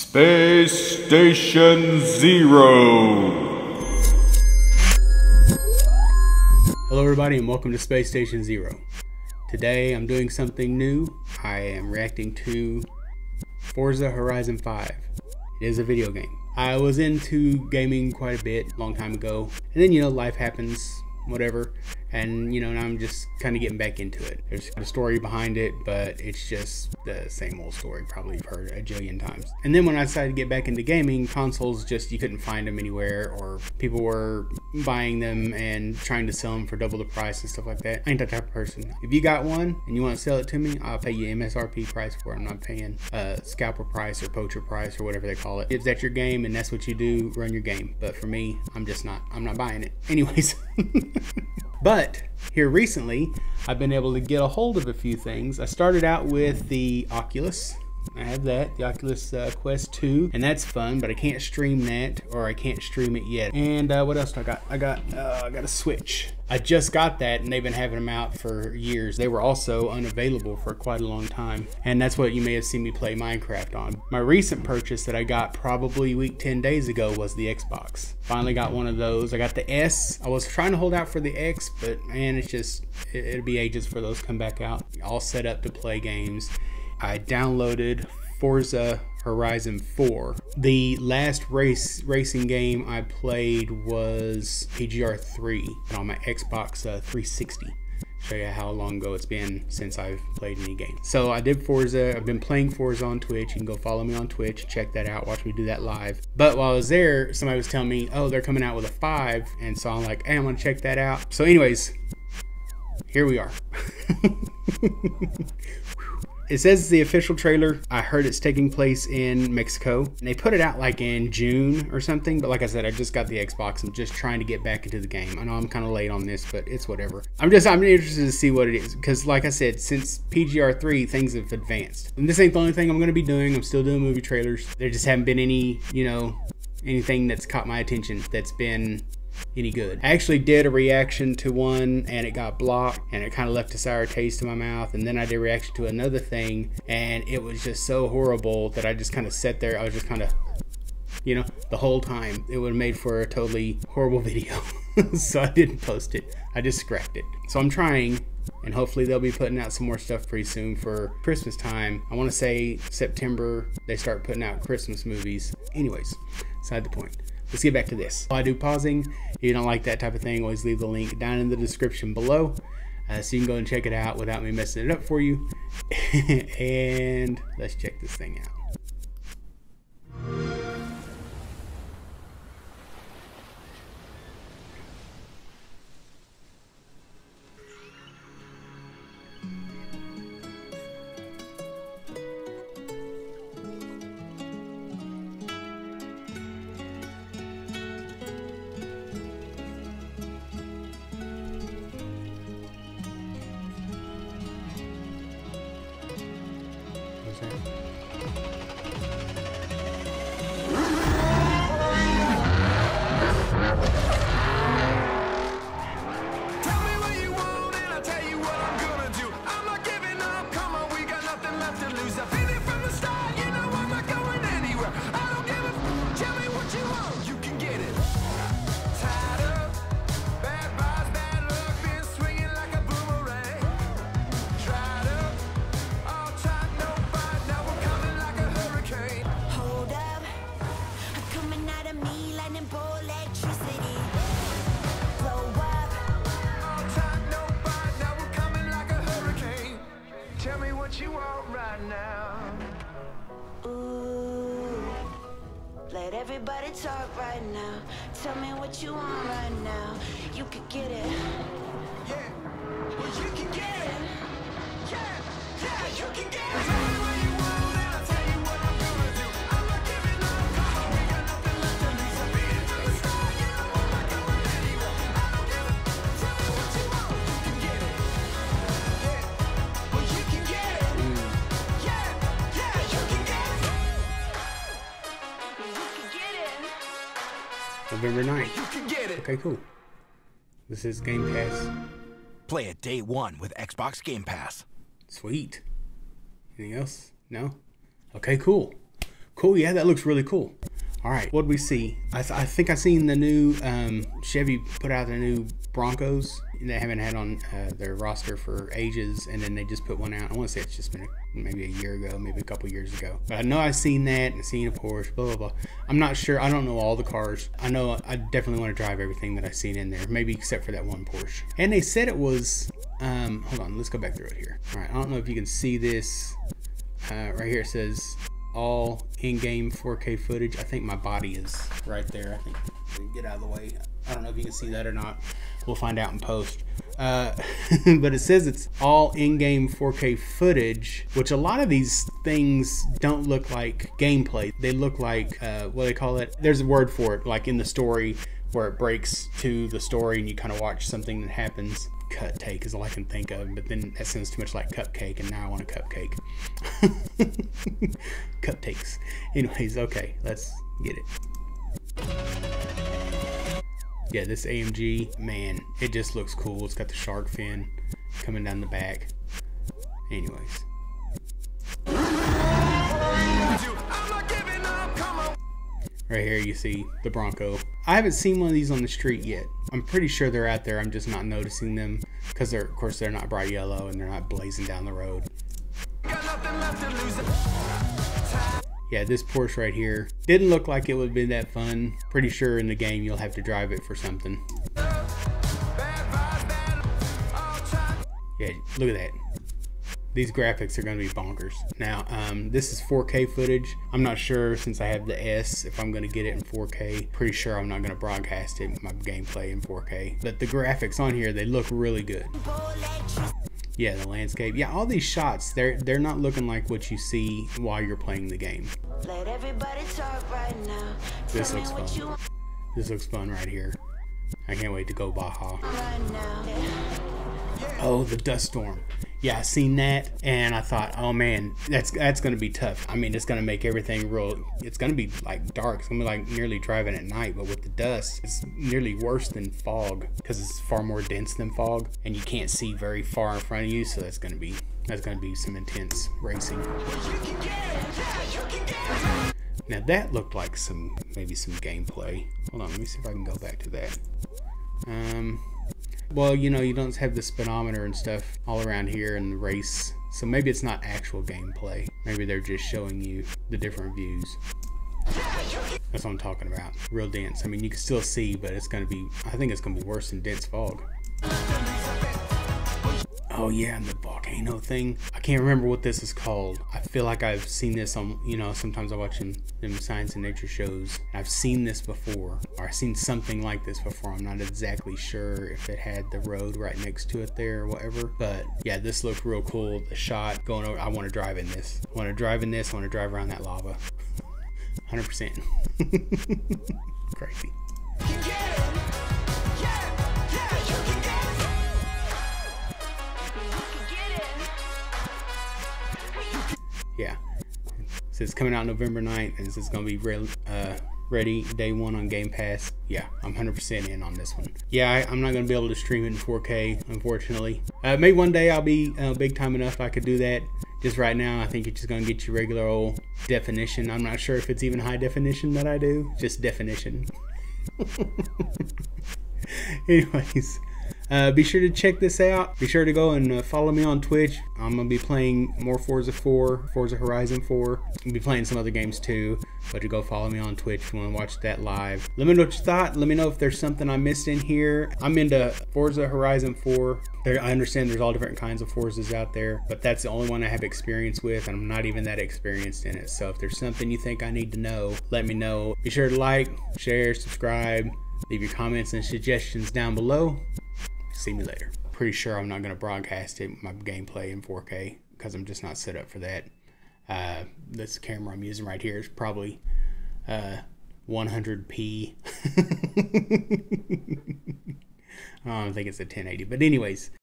Space Station Zero. Hello everybody and welcome to Space Station Zero. Today I'm doing something new. I am reacting to Forza Horizon 5. It is a video game. I was into gaming quite a bit a long time ago, and then life happens, whatever, and now I'm just kind of getting back into it. There's a story behind it, but it's just the same old story probably you've heard a jillion times. And then when I decided to get back into gaming, consoles you couldn't find them anywhere, or people were buying them and trying to sell them for double the price and stuff like that. I ain't that type of person. If you got one and you want to sell it to me, I'll pay you MSRP price for it. I'm not paying scalper price or poacher price or whatever they call it. If that's your game and that's what you do, run your game. But for me, I'm not buying it. Anyways. But here recently, I've been able to get a hold of a few things. I started out with the Oculus. I have that, the Oculus Quest 2, and that's fun, but I can't stream that, or I can't stream it yet. And what else do I got? I got a Switch. I just got that, and they've been having them out for years. They were also unavailable for quite a long time, and that's what you may have seen me play Minecraft on. My recent purchase that I got probably 10 days ago was the Xbox. Finally got one of those. I got the S. I was trying to hold out for the X, but man, it'll be ages for those to come back out. All set up to play games. I downloaded Forza Horizon 4. The last racing game I played was PGR 3 on my Xbox 360. Show you how long ago it's been since I've played any game. So I did Forza. I've been playing Forza on Twitch. You can go follow me on Twitch, check that out, watch me do that live. But while I was there, somebody was telling me, oh, they're coming out with a 5, and so I'm like, hey, I'm gonna check that out. So anyways, here we are. It says the official trailer. I heard it's taking place in Mexico. And they put it out like in June or something. But like I said, I just got the Xbox. I'm just trying to get back into the game. I know I'm kind of late on this, but it's whatever. I'm interested to see what it is. Because like I said, since PGR 3, things have advanced. And this ain't the only thing I'm going to be doing. I'm still doing movie trailers. There just haven't been any, anything that's caught my attention that's been any good. I actually did a reaction to one and it got blocked and it kind of left a sour taste in my mouth, and then I did a reaction to another thing and it was just so horrible that I just kind of sat there. I was just kind of, the whole time. It would have made for a totally horrible video. So I didn't post it. I just scrapped it. So I'm trying, and hopefully they'll be putting out some more stuff pretty soon for Christmas time. I want to say September they start putting out Christmas movies. Anyways, beside the point. Let's get back to this. While I do pausing, if you don't like that type of thing, always leave the link down in the description below, so you can go and check it out without me messing it up for you. And let's check this thing out. You want right now. Ooh, let everybody talk right now. Tell me what you want right now. You could get it. Yeah, well, you can get it. Yeah, you can get it. Tell me what you want and I'll tell you what I'm gonna do. I'm not giving up, come on, we got nothing left to lose. I'm beating from the start, I'm not going anywhere. I don't give a, tell me what you want, you can get it. Yeah, well, you can get it. November 9th. Okay, cool. This is Game Pass. Play it day one with Xbox Game Pass. Sweet. Anything else? No? Okay, cool. Cool, yeah, that looks really cool. All right, what did we see? I think I seen the new Chevy put out the new Broncos. They haven't had on their roster for ages, and then they just put one out. I want to say it's just been maybe a year ago, maybe a couple years ago. But I know I've seen that and seen a Porsche, blah, blah, blah. I'm not sure. I don't know all the cars. I know I definitely want to drive everything that I've seen in there, maybe except for that one Porsche. And they said it was, hold on, let's go back through it here. All right, I don't know if you can see this. Right here it says all in-game 4K footage. I think my body is right there. I think, get out of the way. I don't know if you can see that or not. We'll find out in post. But it says it's all in-game 4K footage, which a lot of these things don't look like gameplay. They look like, what do they call it? There's a word for it, like in the story where it breaks to the story and you kind of watch something that happens. Cut take is all I can think of, but then that sounds too much like cupcake, and now I want a cupcake. Cupcakes. Anyways, okay, let's get it. Yeah, this AMG, man, it just looks cool. It's got the shark fin coming down the back. Anyways. Right here you see the Bronco. I haven't seen one of these on the street yet. I'm pretty sure they're out there. I'm just not noticing them because of course they're not bright yellow and they're not blazing down the road. Yeah, this Porsche right here didn't look like it would have been that fun. Pretty sure in the game you'll have to drive it for something. Yeah, look at that. These graphics are going to be bonkers. Now, this is 4K footage. I'm not sure, since I have the S, if I'm going to get it in 4K. Pretty sure I'm not going to broadcast it, my gameplay in 4K. But the graphics on here, they look really good. Yeah, the landscape. Yeah, all these shots, they're not looking like what you see while you're playing the game. Let everybody talk right now. This looks fun. This looks fun right here. I can't wait to go Baja. Right now. Oh, the dust storm. Yeah, I seen that and I thought, oh man, that's gonna be tough. I mean, it's gonna make everything real. It's gonna be like dark. It's gonna be like nearly driving at night, but with the dust, it's nearly worse than fog because it's far more dense than fog, and you can't see very far in front of you. So that's gonna be some intense racing. Now that looked like maybe some gameplay. Hold on, let me see if I can go back to that. Well, you know, you don't have the speedometer and stuff all around here in the race, so maybe it's not actual gameplay. Maybe they're just showing you the different views. That's what I'm talking about. Real dense. I mean, you can still see, but it's gonna be, I think it's gonna be worse than dense fog. Oh yeah, and the volcano thing. I can't remember what this is called. I feel like I've seen this on, you know, sometimes I watch them science and nature shows. I've seen this before, or I've seen something like this before. I'm not exactly sure if it had the road right next to it there or whatever. But yeah, this looked real cool. The shot going over, I want to drive in this. I want to drive in this. I want to drive around that lava. 100%. Crazy. Yeah, so it's coming out November 9th, and this is going to be ready day one on Game Pass. Yeah, I'm 100% in on this one. Yeah, I'm not going to be able to stream it in 4K, unfortunately. Maybe one day I'll be big time enough I could do that. Just right now, I think it's just going to get you regular old definition. I'm not sure if it's even high definition that I do, just definition. Anyways. Be sure to check this out. Be sure to go and follow me on Twitch. I'm going to be playing more Forza Horizon 4. I'll be playing some other games too, but you go follow me on Twitch if you want to watch that live. Let me know what you thought. Let me know if there's something I missed in here. I'm into Forza Horizon 4. I understand there's all different kinds of Forzas out there, but that's the only one I have experience with, and I'm not even that experienced in it. So if there's something you think I need to know, let me know. Be sure to like, share, subscribe, leave your comments and suggestions down below. See me later. Pretty sure I'm not going to broadcast it, my gameplay in 4K, because I'm just not set up for that. This camera I'm using right here is probably 100p. I don't think it's a 1080, but anyways.